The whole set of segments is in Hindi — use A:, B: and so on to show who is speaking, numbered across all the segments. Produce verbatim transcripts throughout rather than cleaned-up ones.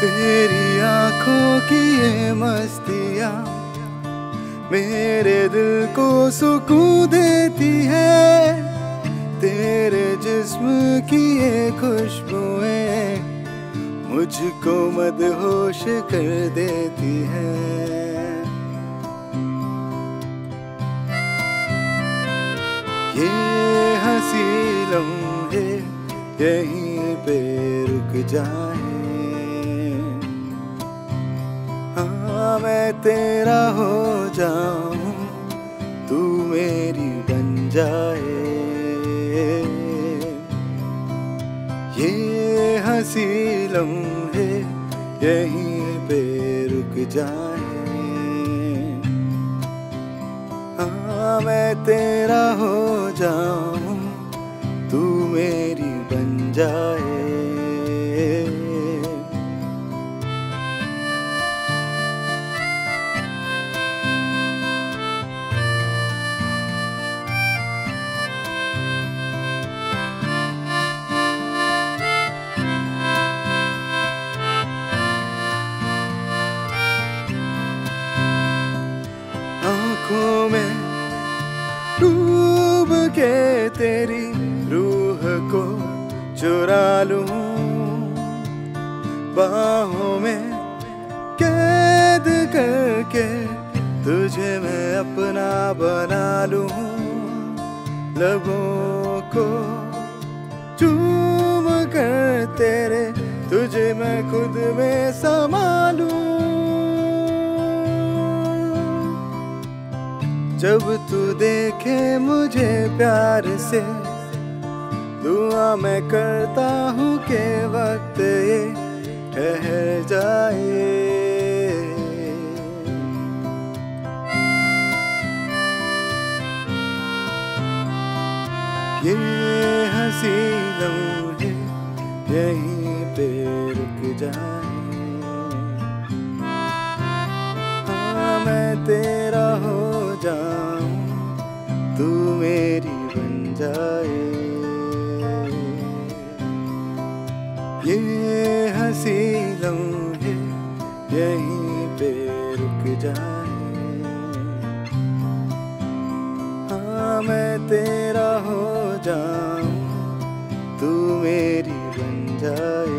A: तेरी आंखों की ये मस्तियाँ मेरे दिल को सुकून देती है। तेरे जिस्म की ये खुशबुएं मुझको मदहोश कर देती है। ये हंसी लम्हे यहीं पे रुक जाए, हाँ मैं तेरा हो जाऊं, तू मेरी बन जाए। ये हंसी लम्हे यहीं पे रुक जाए, हाँ मैं तेरा हो जाऊं, तू मेरी बन जाए। आँखों में डूब के तेरी रूह को चुरा लूं, बाहों में कैद करके तुझे मैं अपना बना लूं, लबों को चूम कर तेरे तुझे मैं खुद में समा लूं। जब तू देखे मुझे प्यार से, दुआ मैं करता हूँ कि वक्त ये ठहर जाए। ये हंसी लम्हे यहीं पे रुक जाए, हाँ मैं तेरा हो जाऊं, तू मेरी बन जाए। ये हंसी लम्हे यहीं पे रुक जाए, हाँ मैं तेरा हो जाऊं, तू मेरी बन जाए।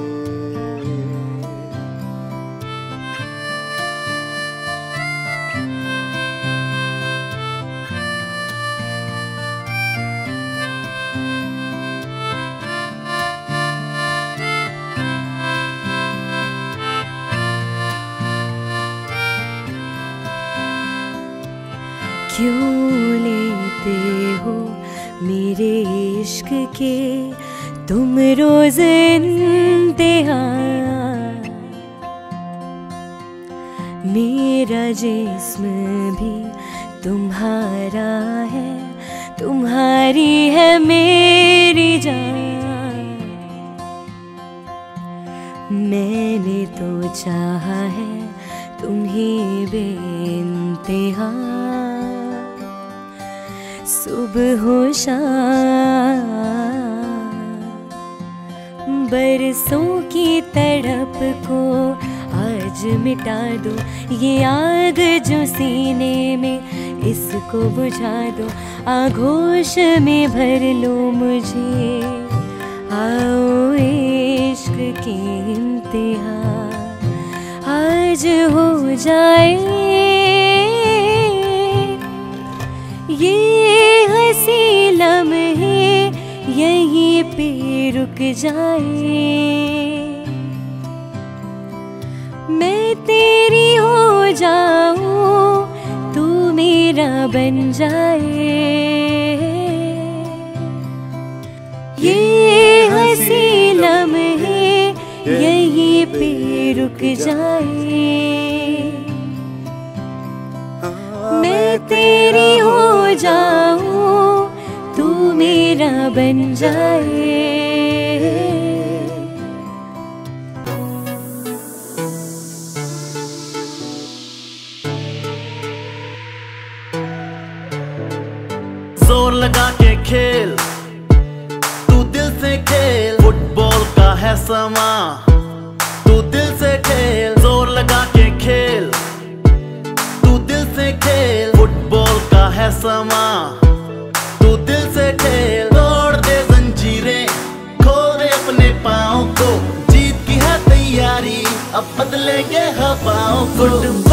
B: क्यों लेते हो मेरे इश्क के तुम रोज़ इम्तिहान, मेरा जिस्म भी तुम्हारा है, तुम्हारी है मेरी जान। मैंने तो चाहा है तुम्हें बेइंतहा, सुबह हो शाम, बरसों की तड़प को आज मिटा दो, ये आग जो सीने में इसको बुझा दो, आगोश में भर लो मुझे, आओ इश्क की इम्तिहा आज हो जाए। ये हंसी लम्हे यहीं पे रुक जाए, मैं तेरी हो जाऊं, तू मेरा बन जाए। ये हंसी लम्हे यहीं पे रुक जाए, मैं तेरी हो जाऊं, तू मेरा बन जाए।
C: जोर लगा के खेल, तू दिल से खेल, फुटबॉल का है समा, तू दिल के खेल, तू दिल से खेल। फुटबॉल का है समा, तू दिल से खेल। तोड़ दे जंजीरें, खोल दे अपने पाँव को। जीत की है तैयारी, अब बदलेंगे हवाओं को।